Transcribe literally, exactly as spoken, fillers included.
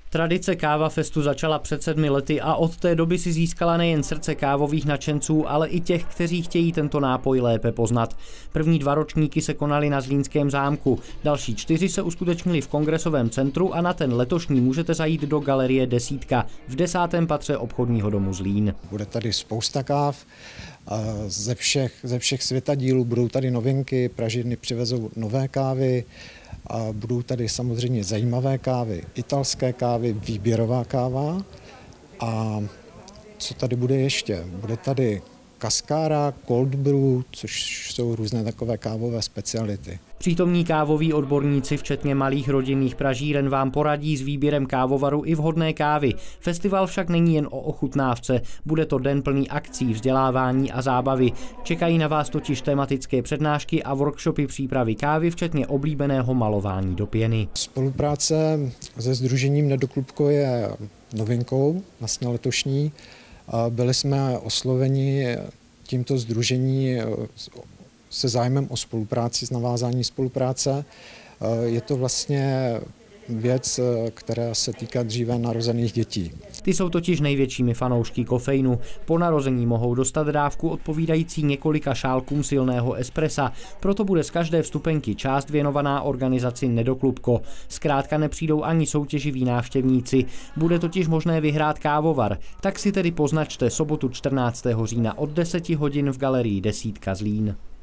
Tradice Káva Festu začala před sedmi lety a od té doby si získala nejen srdce kávových nadšenců, ale i těch, kteří chtějí tento nápoj lépe poznat. První dva ročníky se konaly na Zlínském zámku, další čtyři se uskutečnily v Kongresovém centru a na ten letošní můžete zajít do galerie Desítka v desátém patře obchodního domu Zlín. Bude tady spousta káv ze všech, ze všech světadílů, budou tady novinky, Pražírny přivezou nové kávy. A budou tady samozřejmě zajímavé kávy, italské kávy, výběrová káva. A co tady bude ještě? Bude tady Cascara, Cold Brew, což jsou různé takové kávové speciality. Přítomní kávoví odborníci, včetně malých rodinných pražíren, vám poradí s výběrem kávovaru i vhodné kávy. Festival však není jen o ochutnávce, bude to den plný akcí, vzdělávání a zábavy. Čekají na vás totiž tematické přednášky a workshopy přípravy kávy, včetně oblíbeného malování do pěny. Spolupráce se sdružením Nedoklubko je novinkou, vlastně letošní. Byli jsme osloveni tímto sdružení se zájmem o spolupráci, s navázání spolupráce. Je to vlastně věc, která se týká dříve narozených dětí. Ty jsou totiž největšími fanoušky kofeinu. Po narození mohou dostat dávku odpovídající několika šálkům silného espressa, proto bude z každé vstupenky část věnovaná organizaci Nedoklubko. Zkrátka nepřijdou ani soutěživí návštěvníci. Bude totiž možné vyhrát kávovar. Tak si tedy poznačte sobotu čtrnáctého října od deseti hodin v galerii Desítka Zlín.